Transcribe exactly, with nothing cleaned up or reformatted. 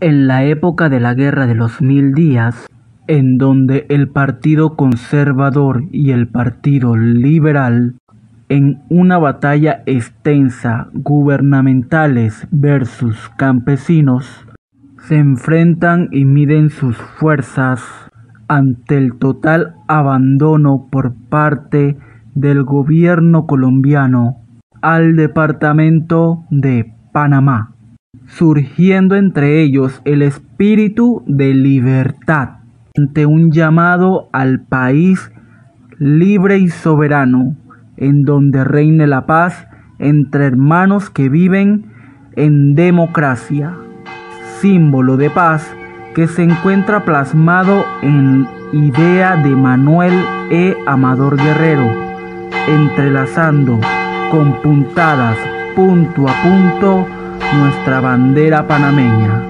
En la época de la Guerra de los Mil Días, en donde el Partido Conservador y el Partido Liberal, en una batalla extensa, gubernamentales versus campesinos, se enfrentan y miden sus fuerzas ante el total abandono por parte del gobierno colombiano al departamento de Panamá, surgiendo entre ellos el espíritu de libertad ante un llamado al país libre y soberano, en donde reine la paz entre hermanos que viven en democracia, símbolo de paz que se encuentra plasmado en idea de Manuel E. Amador Guerrero, entrelazando con puntadas punto a punto nuestra bandera panameña.